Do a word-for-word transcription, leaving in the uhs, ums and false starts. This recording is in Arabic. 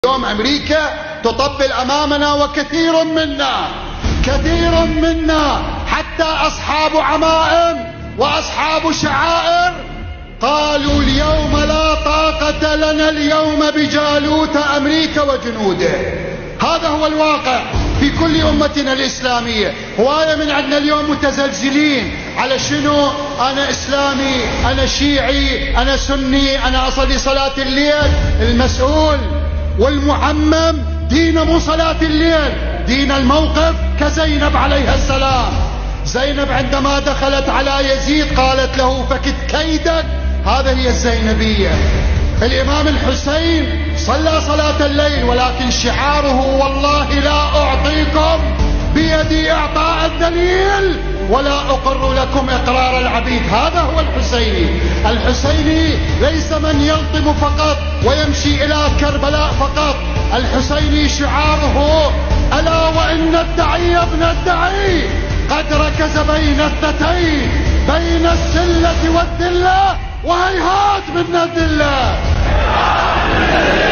اليوم أمريكا تطبل أمامنا وكثير منا كثير منا حتى أصحاب عمائم وأصحاب شعائر قالوا اليوم لا طاقة لنا اليوم بجالوت أمريكا وجنوده. هذا هو الواقع في كل أمتنا الإسلامية. هواية من عندنا اليوم متزلزلين على شنو؟ أنا إسلامي، أنا شيعي، أنا سني، أنا أصلي صلاة الليل. المسؤول والمعمم دين مو صلاة الليل، دين الموقف كزينب عليها السلام. زينب عندما دخلت على يزيد قالت له فكت كيدك، هذا هي الزينبية. الإمام الحسين صلى صلاة الليل ولكن شعاره والله لا أعطيكم بيدي إعطاء الدليل ولا أقر لكم إقرار العبيد. هذا هو الحسيني. الحسيني ليس من يلطم فقط ويمشي إلى كربلاء فقط. الحسيني شعاره ألا وإن الدعي ابن الدعي قد ركز بين الثتين، بين السلة والذلة وهيهات من الذلة.